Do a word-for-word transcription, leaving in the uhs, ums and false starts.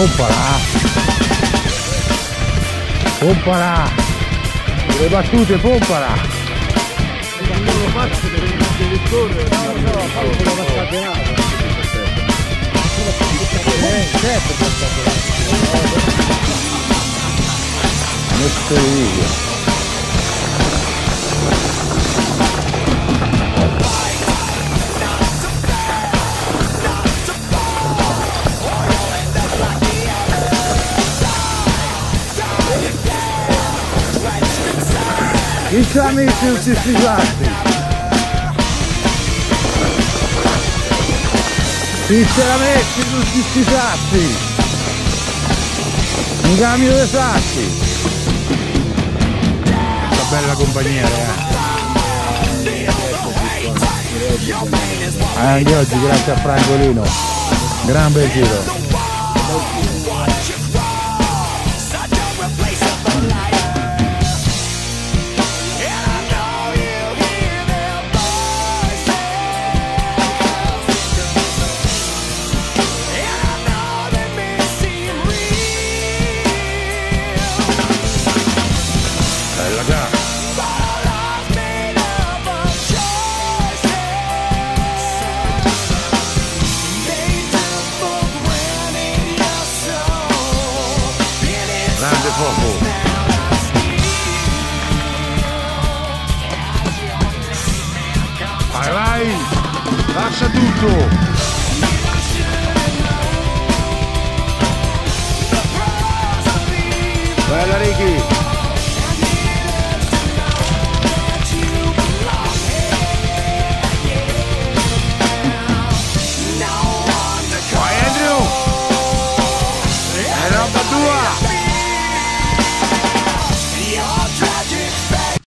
Oppala! Oppala! Le battute, pompala! Quando lo faccio deve correre, no, no, no, quello va scatenato. Eh, certo che va scatenato. Metto io. Chi ci ha messo tutti questi sassi? Chi ce l'ha messo tutti questi sassi? Un cambio dei sassi! Questa bella compagnia, eh! Anche oggi grazie a Francolino, gran bel giro! Grande fuoco! Vai vai! Lascia tutto! Bella Ricky!